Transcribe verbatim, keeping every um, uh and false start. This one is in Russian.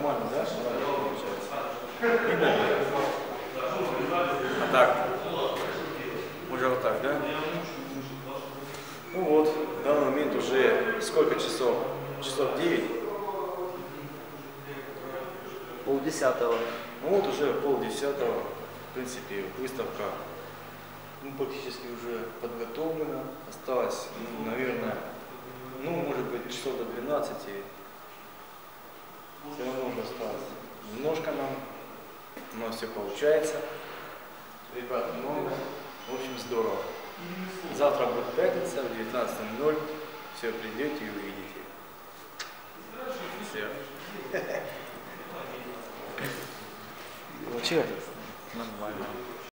Нормально, да? Видно? А так? Уже вот так, да? Ну вот, в данный момент уже сколько часов? Часов девять? Полдесятого. Ну вот уже полдесятого, в принципе, выставка ну, практически уже подготовлена. Осталось, ну, наверное, ну, может быть, часов до двенадцати. Все равно уже осталось немножко нам. У нас все получается. Ребят много. В общем, здорово. Завтра будет пятница в девятнадцать ноль ноль. Все, придете и увидите. Все. Че?